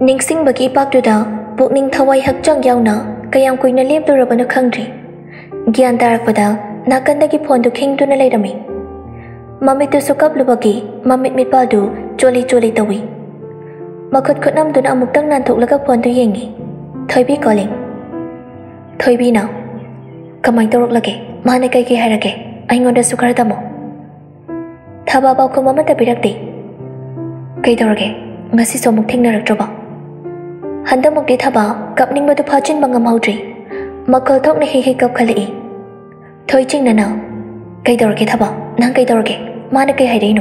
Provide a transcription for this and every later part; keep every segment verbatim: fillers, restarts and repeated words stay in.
ꯅꯤꯡꯁꯤꯡꯕꯒꯤ ꯏꯄꯥꯛꯇꯨꯗ ꯄꯨꯛꯅꯤꯡ ꯊꯋꯥꯏ ꯍꯛꯆꯥꯡ ꯌꯥꯎꯅ ꯀꯌꯥꯝ ꯀꯨꯏꯅ ꯂꯦꯞꯂꯨꯔꯕꯅꯣ ꯈꯪꯗ꯭ꯔꯤ꯫ ꯒ꯭ꯌꯥꯟ ꯇꯥꯔꯛꯄꯗ ꯅꯥꯀꯟꯗꯒꯤ ꯐꯣꯟꯗꯨ ꯈꯤꯡꯗꯨꯅ ꯂꯩꯔꯝꯃꯤ꯫ ꯃꯃꯤꯠꯇꯨꯁꯨ ꯀꯞꯂꯨꯕꯒꯤ ꯃꯃꯤꯠ ꯃꯤꯠꯄꯥꯜꯗꯨ ꯆꯣꯂꯤ ꯆꯣꯂꯤ ꯇꯧꯏ꯫ ꯃꯈꯨꯠ ꯈꯨꯠꯅꯝꯗꯨꯅ ꯑꯃꯨꯛꯇꯪ ꯅꯥꯟꯊꯣꯛꯂꯒ ꯐꯣꯟꯗꯨ ꯌꯦꯡꯉꯤ꯫ ꯊꯣꯏꯕꯤ ꯀꯣꯂꯤꯡ꯫ ꯊꯣꯏꯕꯤꯅ ꯀꯃꯥꯏ ꯇꯧꯔꯛꯂꯒꯦ? ꯃꯥꯅ ꯀꯩ ꯀꯩ ꯍꯥꯏꯔꯒꯦ? ꯑꯩꯉꯣꯟꯗꯁꯨ ꯈꯔ ꯇꯝꯃꯣ꯫ ꯊꯕꯥ ꯄꯥꯎꯈꯨꯝ ꯑꯃꯠꯇ ꯄꯤꯔꯛꯇꯦ꯫ ꯀꯩꯗꯧꯔꯒꯦ? ꯉꯁꯤꯁꯨ ꯑꯃꯨꯛ ꯊꯦꯡꯅꯔꯛꯇ꯭ꯔꯕꯣ? ꯍꯟꯗꯛꯃꯨꯛꯇꯤ ꯊꯕꯥ ꯀꯞꯅꯤꯡꯕꯗꯨ ꯐꯥꯖꯤꯟꯕ ꯉꯝꯍꯧꯗ꯭ꯔꯤ꯫ ꯃꯈꯣꯜ ꯊꯣꯛꯅ ꯍꯦꯛ ꯍꯦꯛ ꯀꯞꯈꯠꯂꯛꯏ꯫ ꯊꯣꯏ ꯆꯤꯡꯅꯅ ꯀꯩꯗꯧꯔꯒꯦ ꯊꯕꯥ? ꯅꯪ ꯀꯩꯗꯧꯔꯒꯦ? ꯃꯥꯅ ꯀꯩ ꯍꯥꯏꯔꯛꯏꯅꯣ?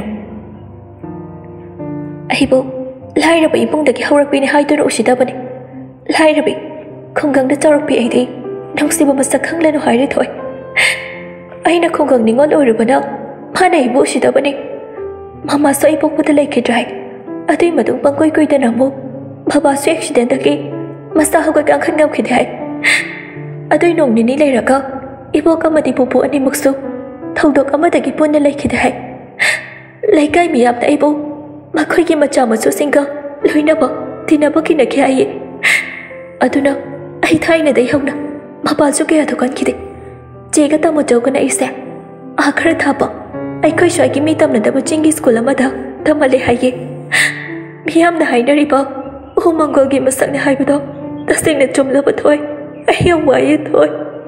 ꯑꯩꯕꯨ ꯂꯥꯏꯔꯕ ꯏꯃꯨꯡꯗꯒꯤ ꯍꯧꯔꯛꯄꯤꯅꯤ ꯍꯥꯏꯗꯨꯅ ꯎꯁꯤꯗꯕꯅꯤ꯫ ꯂꯥꯏꯔꯕꯤ ꯈꯨꯡꯒꯪꯗ ꯆꯥꯎꯔꯛꯄꯤ ꯑꯩꯗꯤ ꯅꯨꯡꯁꯤꯕ ꯃꯁꯛ ꯈꯪꯂꯅꯨ ꯍꯥꯏꯔꯦ ꯊꯣꯏ꯫ ꯑꯩꯅ ꯈꯨꯡꯒꯪ ꯅꯤꯉꯣꯜ ꯑꯣꯏꯔꯨꯕꯅ ꯃꯥꯅ ꯑꯩꯕꯨ ꯎꯁꯤꯗꯕꯅꯤ꯫ ꯃꯃꯥꯁꯨ ꯑꯩ ꯄꯣꯛꯄꯗ ꯂꯩꯈꯤꯗ꯭ꯔꯦ꯫ ꯑꯗꯨꯏ ꯃꯇꯨꯡ ꯄꯪꯀꯨꯏ ꯀꯨꯏꯗꯅ ꯑꯃꯨꯛ ꯕꯕꯥꯁꯨ ꯑꯦꯛꯁꯤꯗꯦꯟꯇꯒꯤ ꯃꯁꯥ ꯍꯧꯒꯠ ꯀꯥꯡꯈꯠ ꯉꯝꯈꯤꯗꯦ ꯍꯥꯏ꯫ ꯑꯗꯨꯏ ꯅꯣꯡ ꯅꯤꯅꯤ ꯂꯩꯔꯒ ꯏꯕꯣꯛ ꯑꯃꯗꯤ ꯄꯨꯄꯨ ꯑꯅꯤꯃꯛꯁꯨ ꯊꯧꯗꯣꯛ ꯑꯃꯗꯒꯤ ꯄꯨꯟꯅ ꯂꯩꯈꯤꯗꯦ ꯍꯥꯏ꯫ ꯂꯩꯀꯥꯏ ꯃꯤꯌꯥꯝꯅ ꯑꯩꯕꯨ ꯃꯈꯣꯏꯒꯤ ꯃꯆꯥ ꯃꯁꯨꯁꯤꯡꯒ ꯂꯣꯏꯅꯕ ꯇꯤꯟꯅꯕ ꯀꯤꯅꯈꯤ ꯍꯥꯏꯌꯦ꯫ ꯑꯗꯨꯅ ꯑꯩ ꯊꯥꯏꯅꯗꯩ ꯍꯧꯅ ꯃꯄꯥꯟꯁꯨ ꯀꯌꯥ ꯊꯣꯛꯍꯟꯈꯤꯗꯦ꯫ ꯆꯦꯒ ꯇꯥꯃꯣꯆꯧꯒꯅ ꯑꯩꯁꯦ ꯑꯥ ꯈꯔ ꯊꯥꯞꯄ ꯑꯩꯈꯣꯏ ꯁ꯭ꯋꯥꯏꯒꯤ ꯃꯤ ꯇꯝꯅꯗꯕ ꯆꯤꯡꯒꯤ ꯁ꯭ꯀꯨꯜ ꯑꯃꯗ ꯇꯝꯍꯜꯂꯦ ꯍꯥꯏꯌꯦ꯫ ꯃꯤꯌꯥꯝꯅ ꯍꯥꯏꯅꯔꯤꯕ ꯎ ꯃꯪꯒꯣꯜꯒꯤ ꯃꯁꯛꯅꯦ ꯍꯥꯏꯕꯗꯣ ꯇꯁꯦꯡꯅ ꯆꯨꯝꯂꯕ ꯊꯣꯏ꯫ ꯑꯩ ꯌꯥꯝ ꯋꯥꯏꯌꯦ ꯊꯣꯏ꯫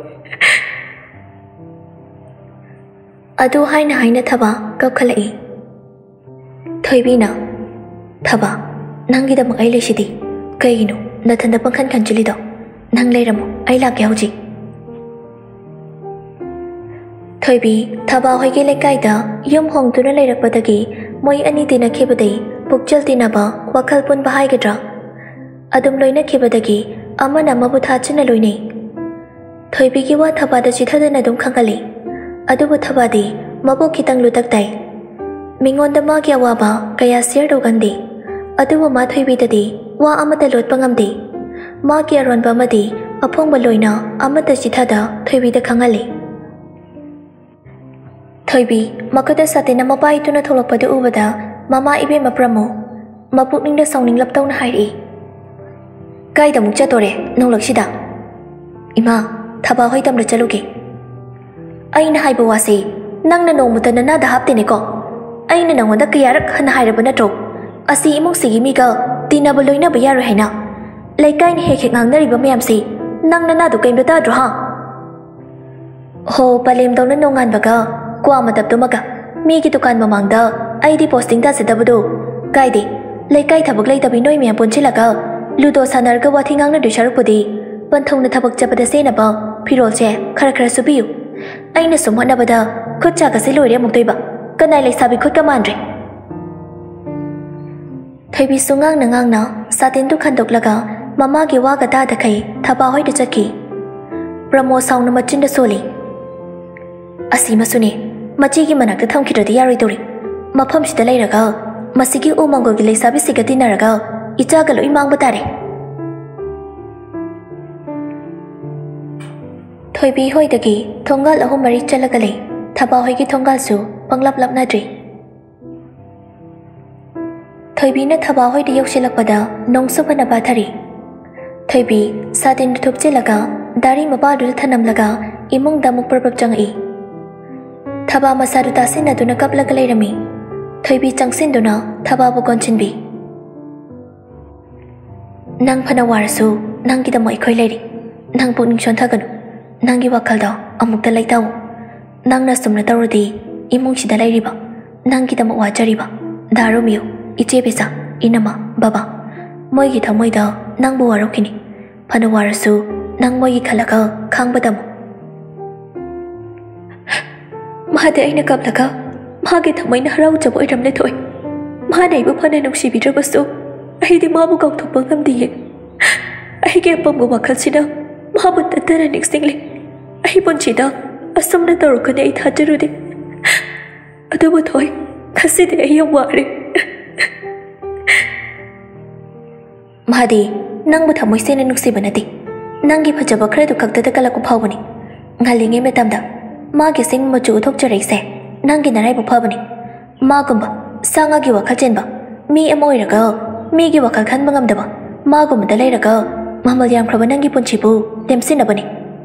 ꯑꯗꯨ ꯍꯥꯏꯅ ꯍꯥꯏꯅ ꯊꯕꯥ ꯀꯞꯈꯠꯂꯛꯏ꯫ ꯊꯣꯏꯕꯤꯅ ꯊꯕꯥ ꯅꯪꯒꯤꯗꯃꯛ ꯑꯩ ꯂꯩꯁꯤꯗꯤ ꯀꯩꯒꯤꯅꯣ ꯅꯊꯟꯗ ꯄꯪꯈꯟ ꯈꯟꯖꯤꯜꯂꯤꯗꯣ? ꯅꯪ ꯂꯩꯔꯝꯃꯣ ꯑꯩ ꯂꯥꯛꯀꯦ ꯍꯧꯖꯤꯛ꯫ ꯊꯣꯏꯕꯤ ꯊꯕꯥ ꯍꯣꯏꯒꯤ ꯂꯩꯀꯥꯏꯗ ꯌꯨꯝ ꯍꯣꯡꯗꯨꯅ ꯂꯩꯔꯛꯄꯗꯒꯤ ꯃꯣꯏ ꯑꯅꯤ ꯇꯤꯟꯅꯈꯤꯕꯗꯩ ꯄꯨꯛꯆꯦꯜ ꯇꯤꯟꯅꯕ ꯋꯥꯈꯜ ꯄꯨꯟꯕ ꯍꯥꯏꯒꯗ꯭ꯔꯥ ꯑꯗꯨꯝ ꯂꯣꯏꯅꯈꯤꯕꯗꯒꯤ ꯑꯃꯅ ꯑꯃꯕꯨ ꯊꯥꯖꯅ ꯂꯣꯏꯅꯩ꯫ ꯊꯣꯏꯕꯤꯒꯤ ꯋꯥ ꯊꯕꯥꯗ ꯆꯤꯊꯗꯅ ꯑꯗꯨꯝ ꯈꯪꯍꯜꯂꯤ꯫ ꯑꯗꯨꯕꯨ ꯊꯕꯥꯗꯤ ꯃꯕꯨꯛ ꯈꯤꯇꯪ ꯂꯨꯇꯛ ꯇꯥꯏ꯫ ꯃꯤꯉꯣꯟꯗ ꯃꯥꯒꯤ ꯑꯋꯥꯕ ꯀꯌꯥ ꯁꯤꯌꯔ ꯇꯧꯒꯟꯗꯦ꯫ ꯑꯗꯨꯕꯨ ꯃꯥ ꯊꯣꯏꯕꯤꯗꯗꯤ ꯋꯥ ꯑꯃꯠꯇ ꯂꯣꯠꯄ ꯉꯝꯗꯦ꯫ ꯃꯥꯒꯤ ꯑꯔꯣꯟꯕ ꯑꯃꯗꯤ ꯑꯐꯣꯡꯕ ꯂꯣꯏꯅ ꯑꯃꯠꯇ ꯆꯤꯊꯗ ꯊꯣꯏꯕꯤꯗ ꯈꯪꯍꯜꯂꯤ꯫ ꯊꯣꯏꯕꯤ ꯃꯈꯨꯠꯇ ꯁꯥꯇꯤꯟ ꯑꯃ ꯄꯥꯏꯗꯨꯅ ꯊꯣꯛꯂꯛꯄꯗꯨ ꯎꯕꯗ ꯃꯃꯥ ꯏꯕꯦꯝꯃ ꯄ꯭ꯔꯃꯣ ꯃꯄꯨꯛꯅꯤꯡꯗ ꯁꯥꯎꯅꯤꯡꯂꯞ ꯇꯧꯅ ꯍꯥꯏꯔꯛꯏ꯫ ꯀꯥꯏꯗ ꯑꯃꯨꯛ ꯆꯠꯇꯣꯔꯦ ꯅꯣꯡꯂꯛꯁꯤꯗ? ꯏꯃꯥ ꯊꯕꯥ ꯍꯣꯏ ꯇꯝꯅ ꯆꯠꯂꯨꯒꯦ꯫ ꯑꯩꯅ ꯍꯥꯏꯕ ꯋꯥꯁꯦ ꯅꯪꯅ ꯅꯣꯡꯃꯇ ꯅꯅꯥꯗ ꯍꯥꯞꯇꯦꯅꯦꯀꯣ꯫ ꯑꯩꯅ ꯅꯉꯣꯟꯗ ꯀꯌꯥꯔꯛ ꯍꯟꯅ ꯍꯥꯏꯔꯕ ꯅꯠꯇ꯭ꯔꯣ ꯑꯁꯤ ꯏꯃꯨꯡꯁꯤꯒꯤ ꯃꯤꯒ ꯇꯤꯟꯅꯕ ꯂꯣꯏꯅꯕ ꯌꯥꯔꯣꯏ ꯍꯥꯏꯅ? ꯂꯩꯀꯥꯏꯅ ꯍꯦꯛ ꯍꯦꯛ ꯉꯥꯡꯅꯔꯤꯕ ꯃꯌꯥꯝꯁꯤ ꯅꯪ ꯅꯅꯥꯗꯨ ꯀꯩꯝꯇ ꯇꯥꯗ꯭ꯔꯣ ꯍꯥ? ꯍꯣ ꯄꯂꯦꯝꯗꯧꯅ ꯅꯣꯡꯉꯥꯟꯕꯒ ꯀ꯭ꯋꯥ ꯃꯇꯞꯇꯨꯃꯒ ꯃꯤꯒꯤ ꯗꯨꯀꯥꯟ ꯃꯃꯥꯡꯗ ꯑꯩꯗꯤ ꯄꯣꯁꯇꯤꯡ ꯇꯥꯖꯗꯕꯗꯣ ꯀꯥꯏꯗꯦ꯫ ꯂꯩꯀꯥꯏ ꯊꯕꯛ ꯂꯩꯇꯕꯤ ꯅꯣꯏ ꯃꯌꯥꯝ ꯄꯨꯟꯁꯤꯜꯂꯒ ꯂꯨꯗꯣ ꯁꯥꯟꯅꯔꯒ ꯋꯥꯊꯤ ꯉꯥꯡꯅꯗꯣꯏ ꯁꯔꯨꯛꯄꯨꯗꯤ ꯄꯟꯊꯧꯅ ꯊꯕꯛ ꯆꯠꯄꯗ ꯁꯦꯠꯅꯕ ꯐꯤꯔꯣꯜꯁꯦ ꯈꯔ ꯈꯔ ꯁꯨꯕꯤꯌꯨ꯫ ꯑꯩꯅ ꯁꯨꯝ ꯍꯣꯠꯅꯕꯗ ꯈꯨꯠ ꯆꯥꯒꯁꯦ ꯂꯣꯏꯔꯦ ꯑꯃꯨꯛꯇꯣꯏꯕ ꯀꯅꯥꯏ ꯂꯩꯁꯥꯕꯤ ꯈꯨꯠꯀ ꯃꯥꯟꯗ꯭ꯔꯦ꯫ ꯊꯣꯏꯕꯤꯁꯨ ꯉꯥꯡꯅ ꯉꯥꯡꯅ ꯁꯥꯇꯤꯟꯗꯨ ꯈꯟꯗꯣꯛꯂꯒ ꯃꯃꯥꯒꯤ ꯋꯥꯒ ꯇꯥꯗꯈꯩ ꯊꯕꯥ ꯍꯣꯏꯗ ꯆꯠꯈꯤ꯫ ꯄ꯭ꯔꯃꯣ ꯁꯥꯎꯅ ꯃꯆꯤꯟꯗ ꯁꯣꯜꯂꯤ꯫ ꯑꯁꯤꯃꯁꯨꯅꯦ ꯃꯆꯦꯒꯤ ꯃꯅꯥꯛꯇ ꯊꯝꯈꯤꯗ꯭ꯔꯗꯤ ꯌꯥꯔꯣꯏꯗꯧꯔꯤ꯫ ꯃꯐꯝꯁꯤꯗ ꯂꯩꯔꯒ ꯃꯁꯤꯒꯤ ꯎ ꯃꯪꯒꯣꯜꯒꯤ ꯂꯩꯁꯥꯕꯤꯁꯤꯒ ꯇꯤꯟꯅꯔꯒ ꯏꯆꯥꯒ ꯂꯣꯏ ꯃꯥꯡꯕ ꯇꯥꯔꯦ꯫ ꯊꯣꯏꯕꯤ ꯍꯣꯏꯗꯒꯤ ꯊꯣꯡꯒꯥꯜ ꯑꯍꯨꯝ ꯃꯔꯤ ꯆꯠꯂꯒ ꯂꯩ꯫ ꯊꯕꯥ ꯍꯣꯏꯒꯤ ꯊꯣꯡꯒꯥꯜꯁꯨ ꯄꯪꯂꯞ ꯂꯞꯅꯗ꯭ꯔꯤ꯫ ꯊꯣꯏꯕꯤꯅ ꯊꯕꯥ ꯍꯣꯏꯗ ꯌꯧꯁꯤꯜꯂꯛꯄꯗ ꯅꯣꯡꯁꯨ ꯐꯅ ꯄꯥꯊꯔꯤ꯫ ꯊꯣꯏꯕꯤ ꯁꯥꯇꯤꯟꯗꯨ ꯊꯨꯞꯆꯤꯜꯂꯒ ꯗꯥꯔꯤ ꯃꯄꯥꯗꯨꯗ ꯊꯅꯝꯂꯒ ꯏꯃꯨꯡꯗ ꯑꯃꯨꯛ ꯄ꯭ꯔꯞ ꯆꯪꯉꯛꯏ꯫ ꯊꯕꯥ ꯃꯁꯥꯗꯨ ꯇꯥꯁꯤꯟꯅꯗꯨꯅ ꯀꯞꯂꯒ ꯂꯩꯔꯝꯃꯤ꯫ ꯊꯣꯏꯕꯤ ꯆꯪꯁꯤꯟꯗꯨꯅ ꯊꯕꯥꯕꯨ ꯀꯣꯟꯁꯤꯟꯕꯤ꯫ ꯅꯪ ꯐꯅ ꯋꯥꯔꯁꯨ ꯅꯪꯒꯤꯗꯃꯛ ꯑꯩꯈꯣꯏ ꯂꯩꯔꯤ꯫ ꯅꯪ ꯄꯨꯛꯅꯤꯡ ꯁꯣꯟꯊꯒꯅꯨ꯫ ꯅꯪꯒꯤ ꯋꯥꯈꯜꯗꯣ ꯑꯃꯨꯛꯇ ꯂꯩꯇꯥꯎ꯫ ꯅꯪꯅ ꯁꯨꯝꯅ ꯇꯧꯔꯗꯤ ꯏꯃꯨꯡꯁꯤꯗ ꯂꯩꯔꯤꯕ ꯅꯪꯒꯤꯗꯃꯛ ꯋꯥꯖꯔꯤꯕ ꯗꯥ ꯔꯣꯃꯤꯌꯣ, ꯏꯆꯦ ꯕꯤꯁꯥ, ꯏꯅꯝꯃ, ꯕꯕꯥ ꯃꯣꯏꯒꯤ ꯊꯃꯣꯏꯗ ꯅꯪꯕꯨ ꯋꯥꯔꯧꯈꯤꯅꯤ꯫ ꯐꯅ ꯋꯥꯔꯁꯨ ꯅꯪ ꯃꯣꯏꯒꯤ ꯈꯜꯂꯒ ꯈꯥꯡꯕ ꯇꯝꯃꯨ꯫ ꯃꯥꯗꯤ ꯑꯩꯅ ꯀꯞꯂꯒ ꯃꯥꯒꯤ ꯊꯃꯣꯏꯅ ꯍꯔꯥꯎꯖꯕ ꯑꯣꯏꯔꯝꯂꯦ ꯊꯣꯏ꯫ ꯃꯥꯅ ꯑꯩꯕꯨ ꯐꯅ ꯅꯨꯡꯁꯤꯕꯤꯗ꯭ꯔꯕꯁꯨ ꯑꯩꯗꯤ ꯃꯥꯕꯨ ꯀꯥꯎꯊꯣꯛꯄ ꯉꯝꯗꯤꯌꯦ꯫ ꯑꯩꯒꯤ ꯑꯄꯪꯕ ꯋꯥꯈꯜꯁꯤꯅ ꯃꯥꯕꯨ ꯇꯠꯇꯅ ꯅꯤꯡꯁꯤꯡꯂꯤ꯫ ꯑꯩ ꯄꯨꯟꯁꯤꯗ ꯑꯁꯨꯝꯅ ꯇꯧꯔꯛꯀꯅꯤ ꯑꯩ ꯊꯥꯖꯔꯨꯗꯦ꯫ ꯑꯗꯨꯕꯨ ꯊꯣꯏ ꯉꯁꯤꯗꯤ ꯑꯩ ꯌꯥꯝ ꯋꯥꯔꯦ꯫ ꯃꯥꯗꯤ ꯅꯪꯕꯨ ꯊꯃꯣꯏ ꯁꯦꯡꯅ ꯅꯨꯡꯁꯤꯕ ꯅꯠꯇꯦ꯫ ꯅꯪꯒꯤ ꯐꯖꯕ ꯈꯔꯗꯨ ꯈꯛꯇꯗ ꯀꯜꯂꯛꯄ ꯐꯥꯎꯕꯅꯤ꯫ ꯉꯜꯂꯤꯉꯩ ꯃꯇꯝꯗ ꯃꯥꯒꯤ ꯁꯤꯡ ꯃꯆꯨ ꯎꯠꯊꯣꯛꯆꯔꯛꯏꯁꯦ ꯅꯪꯒꯤ ꯅꯔꯥꯏꯕꯛ ꯐꯕꯅꯤ꯫ ꯃꯥꯒꯨꯝꯕ ꯁꯥ ꯉꯥꯒꯤ ꯋꯥꯈꯜ ꯆꯦꯟꯕ ꯃꯤ ꯑꯃ ꯑꯣꯏꯔꯒ ꯃꯤꯒꯤ ꯋꯥꯈꯜ ꯈꯟꯕ ꯉꯝꯗꯕ मागुमदा लेरगा ममल यामख्रबा नंगी पुंछिबु लेमसिनबनी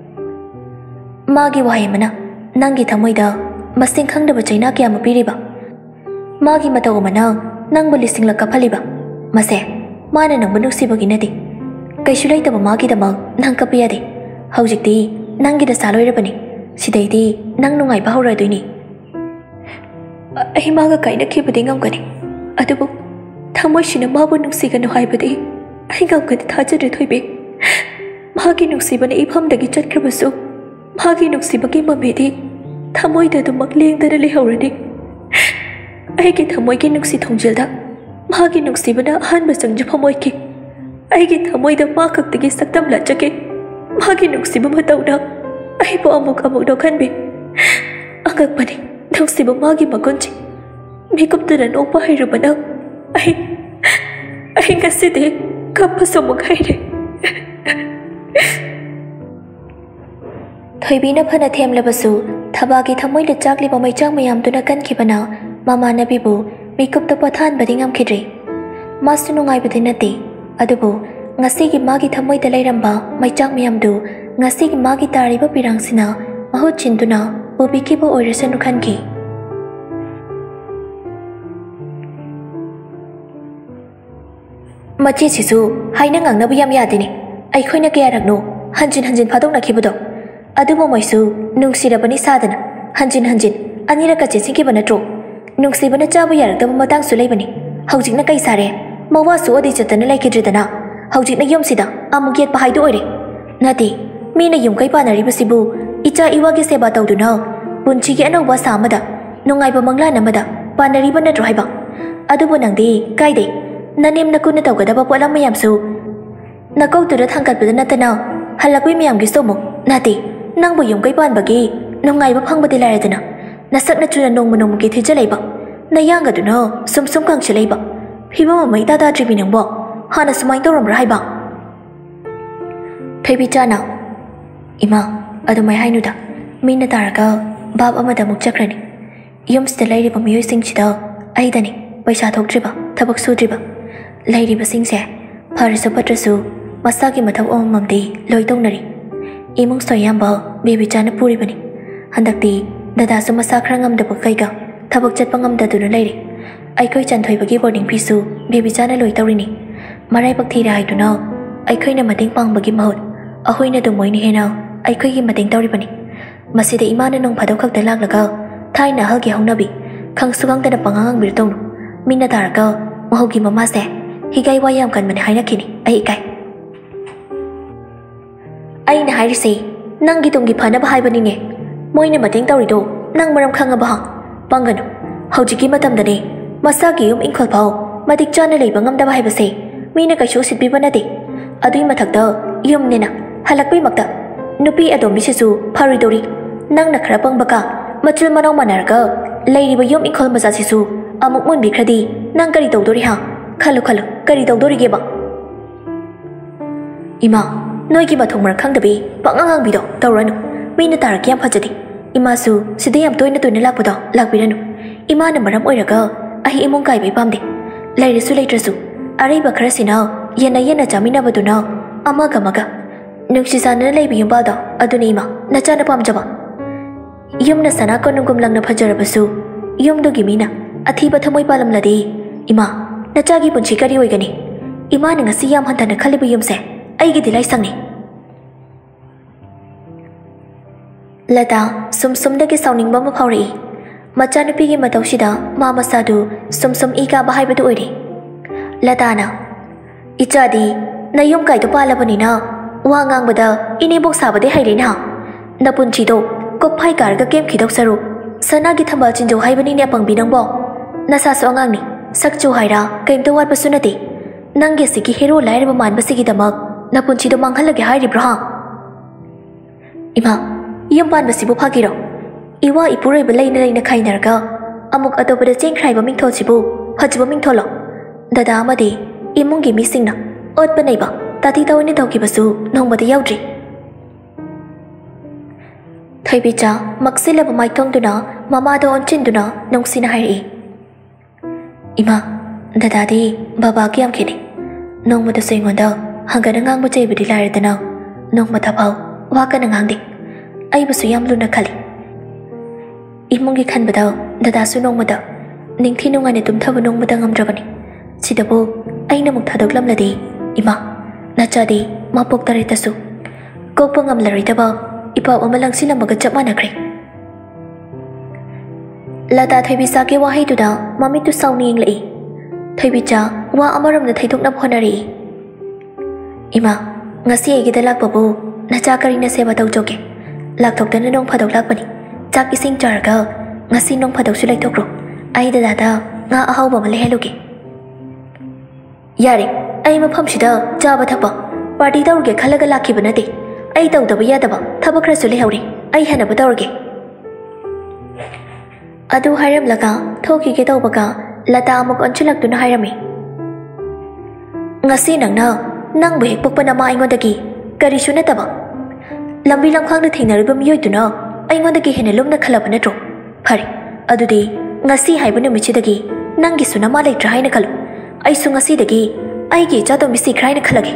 मागी वाहे मना नंगी थमोइदा मसिंग खंगदबा चैना क्या पिरिबा मागी मतौ मना नंगबु लिसिंगला कफलिबा मसे माना नंगबु नुक्सिबगी नदि कैसु लैतबा मागीदमक नंग कपियादे हौजिक्ति नंगी दा सालोइरबनी सिदैदि नंग नुंगाइबा हौरादोइनि अहि मागा काइनखिबदि ngамगनि अदुबु थमोइसिना माबु नुक्सिगनु हाइबदि अहि ngамगनि थाजरे थोइबे मागी नुक्सिबने इफमदगी चटख्रबसु मागी नुक्सिबगी ममेदि थमोइदा दुमक लेंदना लेहौरदि अहिगी थमोइगी नुक्सि थोंजिलदा मागी नुक्सिबना अहानबा संजु फमोइकी अहिगी थमोइदा मा खक्तगी सक्तम लाचके मागी नुक्सिबा मतौना अहिबो अमुक अमुक दोखनबे अंगकपनि नुक्सिबा मागी मगुंची मिकुपतना नोपा हैरबना अहि अहि ngasiदे कपसमुक हैरे थोइबीना फना थेमलबसु थबागी थमोइदा चाकलिबा मैचांग मयामदुना कनखिबना मामानबीबु मिकुपता पथानबदि ngамखिद्रे मासु नुंगाइबदि नते अदुबु ngasiगी मागी थमोइदा लैरंबा मैचांग मयामदु ngasiगी मागी तारिबा पिरांगसिना महु चिंदुना उबिकिबो ओइरसनु खनखि मचे सिसु हाइना ngangnaba yam yadini अइखोइना कयारकनो हंजिन हंजिन फादोंनाखिबदो अदुबो मैसु नुंगसिरबनि सादना हंजिन हंजिन अनिरका चेसिंखिबा नत्रो नुंगसिबना चाबा यारक्तबा मतांगसु लैबनि हौजिकना कै सारे मवासु अदि चतना लैखिद्रिदना हौजिकना यमसिदा अमुक येतपा हाइदो ओइरे नति मीना युमकै पानरिबसिबु इचा इवागी सेबा तौदुना पुंचिगी अनौबा सामदा नुंगाइबा मंगलान अमदा पानरिबा नत्रो हाइबा अदुबो नंदि काइदे ननेम नकुना तौगदबा पोलाम मयामसु नकौतुदा थांगतबदा नतना हल्लाकुइ मयामगी सोमु नति नंगबु युमकै पानबगी नुंगाइबा फंगबदि लायदना नसकना चुना नोंगमु नोंगमुगी थिजलैबा नयांगदुना सुम सुम कांगचलैबा फिबा ममै दादा ट्रिबि नंबो हाना सुमाइ तौरमरा हाइबा थैबि चाना इमा अदुमै हाइनुदा मीना तारगा बाब अमदा मुक चक्रनि युमसिदा लैरिबा मियोइसिंगसिदा अइदनि पैसा थोक्ट्रिबा थबक सुद्रिबा लैरिबा सिंगसे फरसु पत्रसु मसागी मथौ अममदि लोइतौनरि इमुंग सोयाम्बा बेबी चाना पुरिबनि हंदक्ति दादासु मसा खरा ngamdaba kaiga थबक चटपा ngamdaduna लैरे अइखोइ चनथोइबगी बोर्डिंग फीसु बेबी चाना लोइतौरिनि मराइबक थिरा हाइदुना अइखोइना मतेंग पांगबगी महौत अहोइना दुमोइनि हेना अइखोइगी मतेंग तौरिबनि मसिदा इमाना नोंग फादौ खक्ता लाग्लगा थाइना हलगी हौनबि खंगसुगांगदना पंगांगांग बिरतौनु मीना तारगा महौगी ममासे हिगाइ वायाम कनमने हाइनखिनि अइ इकाइ अइना हाइरिसे नंगी तुंगी फनबा हाइबनिने मोइना मतेंग तौरिदो नंग मरम खंगबा पंगनु हौजिकी मतमदने मसागी युम इंखल फाउ मतिक चाना लैबा ngamdaba हाइबसे मीना कैसु सिटबिबा नदे अदुइ मथक्ता युमनेना हलक्पै मक्ता नुपी अदोमिसिसु फरिदोरी नंगना खरा पंगबका मचिल मनौ मनरगा लैरिबा युम इंखल मजासिसु अमुक मुनबिख्रदि नंग करि तौदोरी हा खलु खलु करि तौदोरिगेबा इमा नोइगी मथोंग मर खंगदबि पंगांगांग बिदो तौरनु मीना तारक याम फजदि इमासु सिदे याम तोइना तोइना लाकपदो लाकबिरनु इमाना मरम ओइरगा अहि इमुंग काइबै पामदे लैरसु लैट्रसु अरैबा खरसिना येना येना चामिनाबदुना अमागा मगा नुक्सिसाना लैबि युम्बादो अदुनि इमा नचाना पामजबा युमना सना कोनुगुम लंगना फजरबसु युमदुगी मीना अथीबा थमोइ पालमलदि इमा नचागी पुंची करि ओइगनि इमाना ngasi याम हंथना खलिबि युमसे अइगी दिलाइ संगनि लता सुम सुमदगी साउनिंगबा म फाउरई मचानुपीगी मतौसिदा मा मसादु सुम सुम इका बाहाइबदु ओइरे लताना इचादी नयुम काइदो पालबनिना वा ngangbada इनेबोक साबदे हाइरेना नपुंचिदो कोफाइ कारगा गेम खिदौसरु सनागी थंबाल चिंजौ हाइबनिने पंगबि नंबो नसासु अंगांगनि सक्चु हाइरा कैमतो वाटपसु नते नंगे सिगी हेरो लाइरबा मानबसिगी दमक नपुंचिदो मांगहलगे हाइरिब्रा इमा यम पानबसिबु फागिरो इवा इपुरैबा लैना लैना खाइनरगा अमुक अतोबदा चेंख्राइबा मिंथोसिबु फजबा मिंथोलो दादा अमदि इमुंगी मिसिंगना ओतपा नैबा ताती तौनि तौकिबसु नोंबदा याउद्रि थैबिचा मक्सिलबा माइथोंदुना ममादो ओनचिंदुना नोंसिना हाइरि इमा दादादी बाबा की याम खेने नोंमदा सेंगोंदा हंगना ngang बचैबदि लायरदना नोंमदा फाव वाकना ngang आई बसु याम लुना खाली इमुंगी खनबदा दादासु नोंमदा निंथि नुंगाने तुमथाब नोंमदा ngamdrabani सिदबो आइना मुक थादोगलमलदि इमा नचादि मापोक तरेतसु कोप ngamlaroidaba इपा अमलंगसिलमगा चप मानख्रे लता थैबिसा के वाहैदुदा ममितु साउनी इंगलई थैबिचा वा अमरमना थैथोकना होनरी इमा ngasi aigida lakbabu nacha karina seba tawjoge lakthokdana nong phadok lakpani chak ising charga ngasi nong phadok su laithokro ai da da nga ahawba male heluge yare ai mafam sida chaba thapa party tawge khalaga lakhi banate ai tawdaba yadaba thabak ra su lehawre ai hana ba tawge adu hairam laga thoki ge tawbaga lata amuk anchulakduna hairami ngasi nangna nang bu hek pokpana ma aingodagi karisu nataba lambi lamkhang na thingnariba miyoiduna aingodagi hena lumna khalaba natro phari adudi ngasi haibana michidagi nangi sunama leitra haina khalu ai su ngasi dagi ai gi cha to misi khraina khalage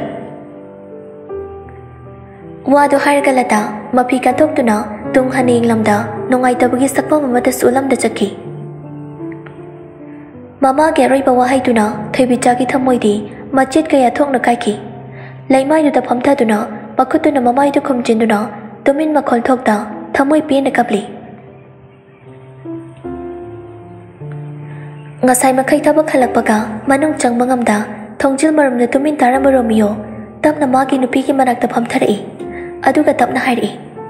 wadu hairga lata mapi ka tokduna tung haning lamda nongai tabagi sakpa mamata sulam da chakki mama ge roi bawa haiduna thaibicha gi thamoidi machit kaya thokna kaiki laimai du da phamtha duna pakutuna mamai du khumjinduna tumin makhol thokda thamoi pena kapli ngasai makai thabak halakpaga manung changba ngamda thongjil maramna tumin tarama romio tapna magi nupi ki manakta phamtharai aduga tapna hairi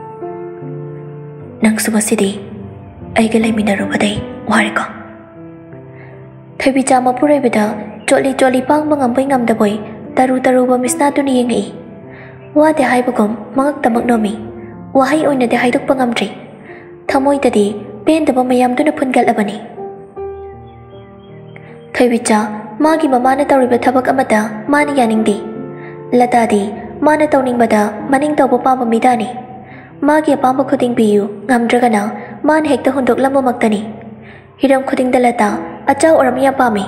nang sumasidi aiga laiminarubadai wariko thaibicha mapurai bida choli choli pang bangam bai ngam da boy taru taru ba misna tu ni ngai wa de hai bagom mangak tamak nomi wa hai oina de hai duk pangam tri thamoi ta di pen da ba mayam tu na phungal abani thaibicha magi mama na tawri ba thabak amata mani yaning di lata di mana tawning bada maning taw pa pa midani magi pa pa khuding biyu ngam dragana man hekta hundok lambo maktani hiram khuding dalata achau oramya pami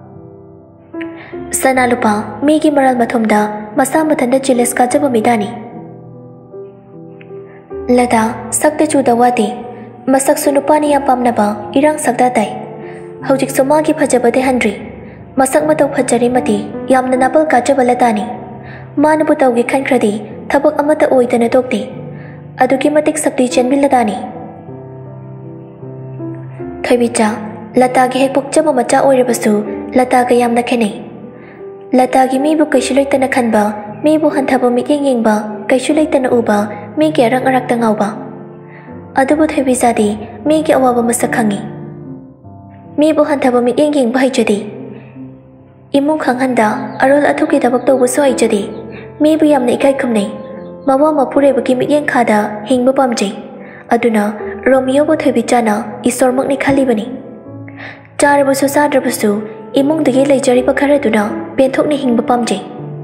sana lupa migi maral mathumda masa mathanda chiles ka jaba midani lada sakte chu dawati masak sunupani ya pamna ba irang sakda tai hojik soma gi phajaba de handri masak matau phajari mati yamna napal ka jaba latani manabu tawgi khankradi thabak amata oidana tokti adugi matik sakti chenbil latani thaibicha lata gi hek pokchaba macha oirabasu lata ga yamna khenei lata gi mi bu kaishulai tana khanba mi bu hanthaba mi yeng yeng ba kaishulai tana uba mi ge rang arak ta ngauba adubu thaibi sadi mi ge awaba masak khangi mi bu hanthaba mi yeng yeng ba haijadi imung khanghanda arol athuki dabak to bu so haijadi mi bu yamna ikai khumnei mawa mapure bu ki mi yeng khada hingba pamjai aduna romeo bu thaibi chana isormak ni khali bani char bu su sadra bu su imung dagi leijari pakhara duna penthok ni hingba pamjai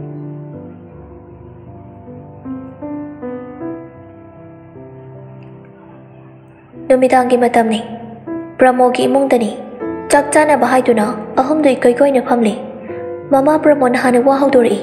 numidangi matamni pramogi imung dani chak chana bahai duna ahum dui koi koi na phamle mama pramon hana wa haudori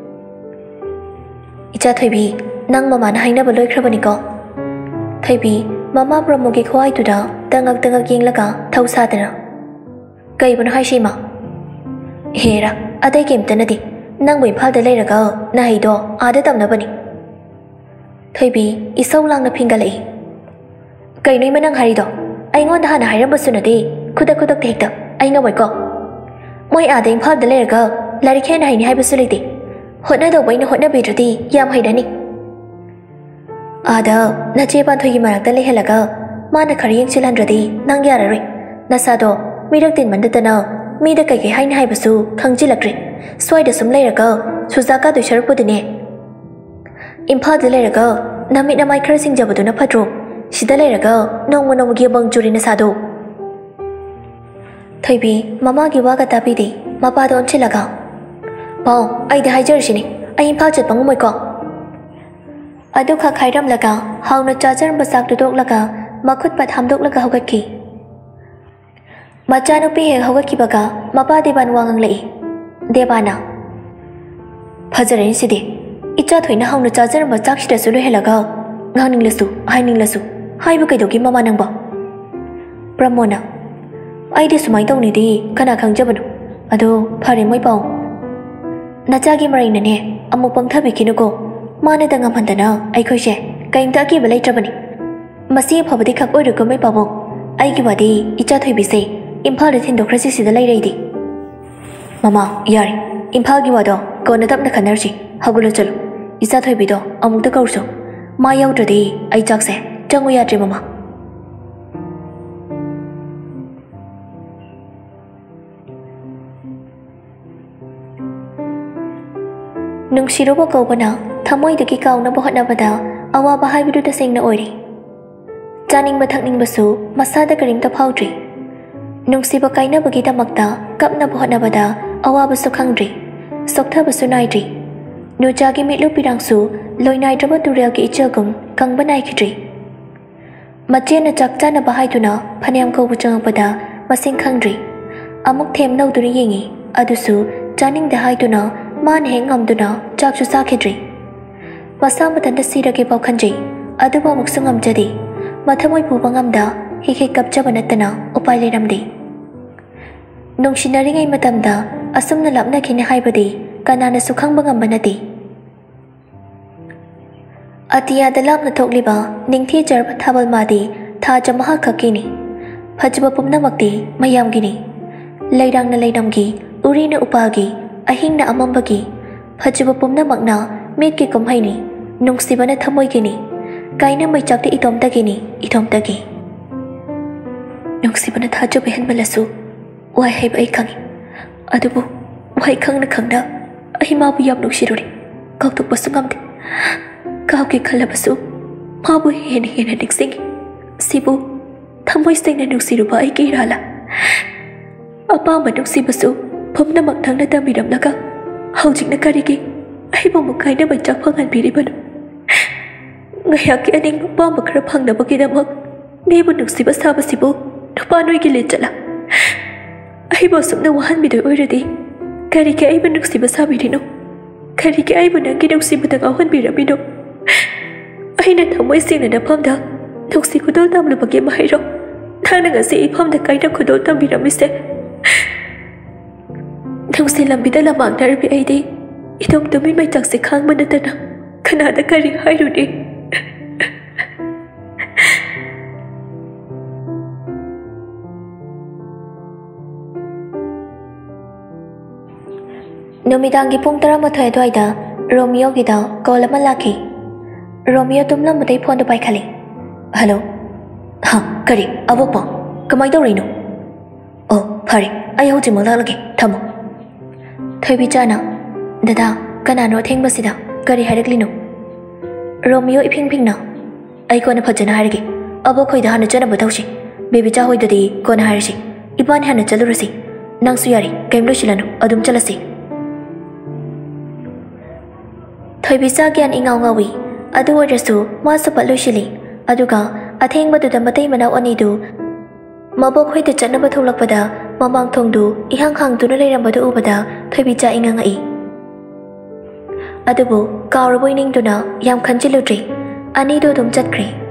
icha thaibi nang mama na haina baloi khrabani ko thaibi mama pramogi khwai tuda tangak tangak yenglaga thausa dana kai ban hai shima hera adai kem tanadi nang bai phal da leiraga na haido ada tamna bani thaibi isau lang na phingalai kai noi manang harido ai ngon da hana hairam basunadi khuda khudak thekta ai nga bai ko moi ada imphal da leiraga lari khen hai ni hai basuliti hotna do bai na hotna bidrudi yam haidani ada na che ban thogi marak da lehelaga mana khariyeng chilandradi nang yararoi nasado mirak tin mandatana mi da kai kai hai hai basu khangji lakri swai da sum leiraga suzaka du sharpudine imphal da leiraga nami na mai khar sing jabadu na phatro sida leiraga nong monong gi bang churi na sadu thaibi mama gi waga ta bi di mapa don chilaga pau ai da haijar shini ai imphal chat bang moi ko adu kha khairam laga hauna chajar basak du dok laga makhut pat hamdok laga hogat ki Macanu pi hek hoga kibaga mapa deban wangang lei debana ꯐꯖꯔꯦ ꯁꯤꯗꯤ ꯏꯆꯥ ꯊꯣꯏꯅ ꯍꯧꯅ ꯆꯥꯖꯔꯝꯕ ꯆꯥꯛꯁꯤꯗꯁꯨ ꯂꯣꯏꯍꯜꯂꯒ ꯉꯥꯡꯅꯤꯡꯂꯁꯨ ꯍꯥꯏꯅꯤꯡꯂꯁꯨ ꯍꯥꯏꯕ ꯀꯩꯗꯧꯒꯦ ꯃꯃꯥ ꯅꯪꯕꯣ ꯄ꯭ꯔꯃꯣꯗꯅ ꯑꯩꯗꯤ ꯁꯨꯃꯥꯏꯅ ꯇꯧꯅꯤꯗꯤ ꯀꯅꯥ ꯈꯪꯖꯕꯅꯣ ꯑꯗꯣ ꯐꯔꯦ ꯃꯣꯏ ꯄꯥꯎ ꯅꯆꯥꯒꯤ ꯃꯔꯩꯅꯅꯦ ꯑꯃꯨꯛ ꯄꯪꯊꯕꯤꯈꯤꯅꯨꯀꯣ ꯃꯥꯅꯗ ꯉꯝꯍꯟꯗꯅ ꯑꯩꯈꯣꯏꯁꯦ ꯀꯩꯝꯇ ꯑꯀꯤꯕ ꯂꯩꯇ꯭ꯔꯕꯅꯤ ꯃꯁꯤ ꯑꯐꯕꯗꯤ ꯈꯛ ꯑꯣꯏꯔꯣꯏꯀꯣ ꯃꯣꯏ ꯄꯥꯕꯨꯡ ꯑꯩꯒꯤ ꯋꯥꯗꯤ ꯏꯆꯥ ꯊꯣꯏꯕꯤꯁꯦ ꯏꯝꯐꯥꯜꯗ ꯊꯤꯟꯗꯣꯛꯈ꯭ꯔꯁꯤ ꯁꯤꯗ ꯂꯩꯔꯩꯗꯤ ꯃꯃꯥ ꯌꯥꯔꯦ ꯏꯝꯐꯥꯜꯒꯤ ꯋꯥꯗꯣ ꯀꯣꯟꯅ ꯇꯞꯅ ꯈꯟꯅꯔꯁꯤ ꯍꯧꯒꯠꯂꯣ ꯆꯠꯂꯣ ꯏꯆꯥ ꯊꯣꯏꯕꯤꯗꯣ ꯑꯃꯨꯛꯇ ꯀꯧꯔꯁꯨ ꯃꯥ ꯌꯥꯎꯗ꯭ꯔꯗꯤ ꯑꯩ ꯆꯥꯛꯁꯦ ꯆꯪꯉꯨ ꯌꯥꯗ꯭ꯔꯦ ꯃꯃꯥ ꯅꯨꯡꯁꯤꯔꯨꯕ ꯀꯧꯕꯅ ꯊꯃꯣꯏꯗꯒꯤ ꯀꯥꯎꯅꯕ ꯍꯣꯠꯅꯕꯗ ꯑꯋꯥꯕ ꯍꯥꯏꯕꯗꯨ ꯇꯁꯦꯡꯅ ꯑꯣꯏꯔꯤ ꯆꯥꯅꯤꯡꯕ ꯊꯛꯅꯤꯡꯕꯁꯨ ꯃꯁꯥꯗ ꯀꯔꯤꯝꯇ ꯐꯥꯎꯗ꯭ꯔꯤ ꯅꯨꯡꯁꯤꯕ ꯀꯥꯏꯅꯕꯒꯤꯗꯃꯛꯇ ꯀꯞꯅꯕ ꯍꯣꯠꯅꯕꯗ ꯑꯋꯥꯕꯁꯨ ꯈꯪꯗ꯭ꯔꯤ ꯁꯣꯛꯊꯕꯁꯨ ꯅꯥꯏꯗ꯭ꯔꯤ ꯅꯨꯖꯥꯒꯤ ꯃꯤꯠꯂꯨ ꯄꯤꯔꯥꯡꯁꯨ ꯂꯣꯏꯅꯥꯏꯗ꯭ꯔꯕ ꯇꯨꯔꯦꯜꯒꯤ ꯏꯆꯦꯜꯒꯨꯝ ꯀꯪꯕ ꯅꯥꯏꯈꯤꯗ꯭ꯔꯤ ꯃꯆꯦꯅ ꯆꯥꯛ ꯆꯥꯅꯕ ꯍꯥꯏꯗꯨꯅ ꯐꯅꯌꯥꯝ ꯀꯧꯕ ꯆꯪꯉꯛꯄꯗ ꯃꯁꯤꯡ ꯈꯪꯗ꯭ꯔꯤ ꯑꯃꯨꯛ ꯊꯦꯝ ꯅꯧꯗꯨꯅ ꯌꯦꯡꯉꯤ ꯑꯗꯨꯁꯨ ꯆꯥꯅꯤꯡꯗ ꯍꯥꯏꯗꯨꯅ ꯃꯥꯅ ꯍꯦꯛ ꯉꯝꯗꯨꯅ ꯆꯥꯛꯁꯨ ꯆꯥꯈꯤꯗ꯭ꯔꯤ ꯃꯁꯥ ꯃꯊꯟꯇ ꯁꯤꯔꯒꯦ ꯐꯥꯎ ꯈꯟꯖꯩ ꯑꯗꯨꯕꯨ ꯑꯃꯨꯛꯁꯨ ꯉꯝꯖꯗꯦ ꯃꯊꯃꯣꯏ ꯄꯨꯕ ꯉꯝꯗ ꯍꯦꯛ ꯍꯦꯛ ꯀꯞꯆꯕ ꯅꯠꯇꯅ ꯎꯄꯥꯏ ꯂꯩꯔꯝꯗꯦ ꯅꯨꯡꯁꯤꯅꯔꯤꯉꯩ ꯃꯇꯝꯗ ꯑꯁꯨꯝꯅ ꯂꯥꯞꯅꯈꯤꯅꯤ ꯍꯥꯏꯕꯗꯤ ꯀꯅꯥꯅꯁꯨ ꯈꯪꯕ ꯉꯝꯕ ꯅꯠꯇꯦ ꯑꯇꯤꯌꯥꯗ ꯂꯥꯞꯅ ꯊꯣꯛꯂꯤꯕ ꯅꯤꯡꯊꯤꯖꯔꯕ ꯊꯥꯕꯜ ꯃꯥꯗꯤ ꯊꯥꯖ ꯃꯍꯥꯛ ꯈꯛꯀꯤꯅꯤ ꯐꯖꯕ ꯄꯨꯝꯅꯃꯛꯇꯤ ꯃꯌꯥꯝꯒꯤꯅꯤ ꯂꯩꯔꯥꯡꯅ ꯂꯩꯔꯝꯒꯤ ꯎꯔꯤꯅ ꯎꯄꯥꯜꯒꯤ ꯑꯍꯤꯡꯅ ꯑꯃꯝꯕꯒꯤ ꯐꯖꯕ ꯄꯨꯝꯅꯃꯛꯅ ꯃꯤꯠꯀꯤ ꯀꯨꯝꯍꯩꯅꯤ ꯅꯨꯡꯁꯤꯕꯅ ꯊꯃꯣꯏꯒꯤꯅꯤ ꯀꯥꯏꯅ ꯃꯩꯆꯥꯛꯇꯤ ꯏꯇꯣꯝꯇꯒꯤꯅꯤ ꯏꯇꯣꯝꯇꯒꯤ ꯅꯨꯡꯁꯤꯕꯅ ꯊꯥꯖꯕ ꯍꯦꯟꯃꯜꯂꯁꯨ ꯋꯥꯏ ꯍꯥꯏꯕ ꯑꯩ ꯈꯪꯉꯤ ꯑꯗꯨꯕꯨ ꯋꯥꯏ ꯈꯪꯅ ꯈꯪꯅ ꯑꯩ ꯃꯥꯕꯨ ꯌꯥꯝ ꯅꯨꯡꯁꯤꯔꯨꯔꯤ ꯀꯥꯎꯊꯣꯛꯄꯁꯨ ꯉꯝꯗꯦ ꯀꯥꯎꯒꯦ ꯈꯜꯂꯕꯁꯨ ꯃꯥꯕꯨ ꯍꯦꯟꯅ ꯍꯦꯟꯅ ꯅꯤꯡꯁꯤꯡꯉꯤ ꯁꯤꯕꯨ ꯊꯃꯣꯏ ꯁꯦꯡꯅ ꯅꯨꯡꯁꯤꯔꯨꯕ ꯑꯩꯒꯤ ꯏꯔꯥꯜꯂ ꯑꯄꯥꯝꯕ ꯅꯨꯡꯁꯤꯕꯁꯨ ꯄꯨꯝꯅꯃꯛ ꯅꯪꯅ ꯇꯝꯕꯤꯔꯝꯂꯒ ꯍꯧꯖꯤꯛꯅ ꯀꯔꯤꯒꯤ ꯑꯩꯕꯨ ꯑꯃꯨꯛ ꯀꯥꯏꯅ ꯃꯩꯆꯥꯛ ꯐꯪꯍꯟꯕꯤꯔꯤꯕꯅꯣ ꯉꯥꯏꯍꯥꯛꯀꯤ ꯑꯅꯤꯡꯕ ꯄꯥꯝꯕ ꯈꯔ ꯐꯪꯅꯕꯒꯤꯗꯃꯛ ꯃꯤꯕꯨ ꯅꯨꯡꯁꯤꯕ ꯁꯥꯕꯁꯤꯕꯨ ꯅꯨꯄꯥ ꯅꯣꯏꯒꯤ ꯂꯤꯆꯠꯂ ꯑꯩꯕꯨ ꯑꯁꯨꯝꯅ ꯋꯥꯍꯟꯕꯤꯗꯣꯏ ꯑꯣꯏꯔꯗꯤ ꯀꯔꯤꯒꯤ ꯑꯩꯕꯨ ꯅꯨꯡꯁꯤꯕ ꯁꯥꯕꯤꯔꯤꯅꯣ ꯀꯔꯤꯒꯤ ꯑꯩꯕꯨ ꯅꯪꯒꯤ ꯅꯨꯡꯁꯤꯕꯗ ꯉꯥꯎꯍꯟꯕꯤꯔꯝꯃꯤꯅꯣ ꯑꯩꯅ ꯊꯃꯣꯏ ꯁꯦꯡꯅ ꯅꯐꯝꯗ ꯅꯨꯡꯁꯤ ꯈꯨꯗꯣꯜ ꯇꯝꯂꯨꯕꯒꯤ ꯃꯍꯩꯔꯣ ꯅꯪꯅ ꯉꯁꯤ ꯏꯐꯝꯗ ꯀꯥꯏꯅ ꯈꯨꯗꯣꯜ ꯇꯝꯕꯤꯔꯝꯃꯤꯁꯦ ꯅꯨꯡꯁꯤ ꯂꯝꯕꯤꯗ ꯂꯝꯃꯥꯡꯅꯔꯕꯤ ꯑꯩꯗꯤ ꯏꯇꯣꯝ ꯇꯨꯃꯤꯟ ꯃꯩꯆꯥꯛꯁꯦ ꯈꯥꯡꯕ ꯅꯠꯇꯅ ꯀꯅꯥꯗ ꯀꯔꯤ ꯍꯥꯏꯔꯨꯅꯤ ꯅꯨꯃꯤꯗꯥꯡꯒꯤ ꯄꯨꯡ ꯇꯔꯥꯃꯥꯊꯣꯏ ꯑꯗꯨꯋꯥꯏꯗ ꯔꯣꯃꯤꯌꯣꯒꯤꯗ ꯀꯣꯜ ꯑꯃ ꯂꯥꯛꯈꯤ ꯔꯣꯃꯤꯌꯣ ꯇꯨꯝꯂꯝꯕꯗꯩ ꯐꯣꯟꯗꯣ ꯄꯥꯏꯈꯠꯂꯤ ꯍꯜꯂꯣ ꯍꯥ ꯀꯔꯤ ꯑꯕꯣꯛꯄꯣ ꯀꯃꯥꯏꯅ ꯇꯧꯔꯤꯅꯣ ꯑꯣ ꯐꯔꯦ ꯑꯩ ꯍꯧꯖꯤꯛꯃꯛ ꯂꯥꯛꯂꯒꯦ ꯊꯝꯃꯣ ꯊꯣꯏꯕꯤꯆꯥꯅ ꯗꯗꯥ ꯀꯅꯥꯅꯣ ꯑꯊꯦꯡꯕꯁꯤꯗ ꯀꯔꯤ ꯍꯥꯏꯔꯛꯂꯤꯅꯣ ꯔꯣꯃꯤꯌꯣ ꯏꯐꯤꯡ ꯐꯤꯡꯅ ꯑꯩ ꯀꯣꯟꯅ ꯐꯖꯅ ꯍꯥꯏꯔꯒꯦ ꯑꯕꯣꯛꯈꯣꯏꯗ ꯍꯥꯟꯅ ꯆꯠꯅꯕ ꯇꯧꯁꯤ ꯕꯦꯕꯤꯆꯥ ꯍꯣꯏꯗꯗꯤ ꯀꯣꯟꯅ ꯍꯥꯏꯔꯁꯤ ꯏꯕꯥꯅꯤ ꯍꯥꯟꯅ ꯆꯠꯂꯨꯔꯁꯤ ꯅꯪꯁꯨ ꯌꯥꯔꯤ ꯀꯩꯝ ꯂꯣꯏꯁꯤꯜꯂꯅꯨ ꯑꯗꯨꯝ ꯆꯠꯂꯁꯤ ꯊꯣꯏꯕꯤꯆꯥ ꯒ꯭ꯌꯥꯟ ꯏꯉꯥꯎ ꯉꯥꯎꯏ ꯑꯗꯨ ꯑꯣꯏꯔꯁꯨ ꯃꯥꯁꯨ ꯄꯠ ꯂꯣꯏꯁꯤꯜꯂꯤ ꯑꯗꯨꯒ ꯑꯊꯦꯡꯕꯗꯨꯗ ꯃꯇꯩ ꯃꯅꯥꯎ ꯑꯅꯤꯗꯨ ꯃꯕꯣꯛꯈꯣꯏꯗ ꯆꯠꯅꯕ ꯊꯣꯛꯂꯛꯄꯗ ꯃꯃꯥꯡ ꯊꯣꯡꯗꯨ ꯏꯍꯥꯡ ꯍꯥꯡꯗꯨꯅ ꯂꯩꯔꯝꯕꯗꯨ ꯎꯕꯗ ꯊꯣꯏꯕꯤꯆꯥ ꯏꯉꯛꯉꯛꯏ ꯑꯗꯨꯕꯨ ꯀꯥꯎꯔꯕꯣꯏ ꯅꯤꯡꯗꯨꯅ ꯌꯥꯝ ꯈꯟꯖꯤꯜꯂꯨꯗ꯭ꯔꯤ ꯑꯅꯤꯗꯨ ꯑꯗꯨꯝ ꯆꯠꯈ꯭ꯔꯦ